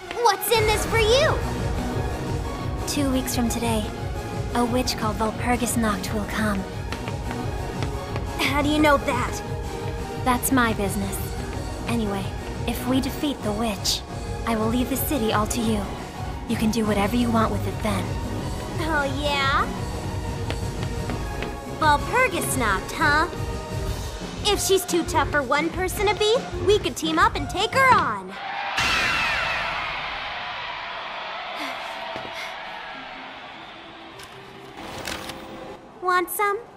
What's in this for you? 2 weeks from today, a witch called Walpurgis Nacht will come. How do you know that? That's my business. Anyway, if we defeat the witch, I will leave the city all to you. You can do whatever you want with it then. Oh, yeah? Walpurgisnacht, huh? If she's too tough for one person to beat, we could team up and take her on. Want some?